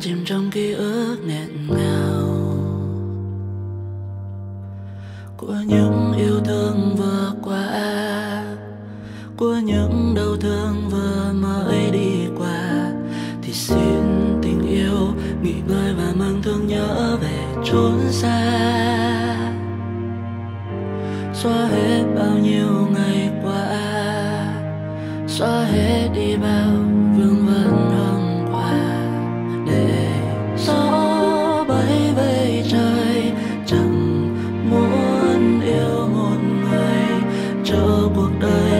chìm trong ký ức nghẹn ngào của những yêu thương vừa qua, của những đau thương vừa mới đi qua. Thì xin tình yêu nghỉ ngơi và mang thương nhớ về chốn xa, xóa hết bao nhiêu ngày qua, xóa hết đi bao vương vấn hôm qua. Để gió bay về trời, chẳng muốn yêu một người cho cuộc đời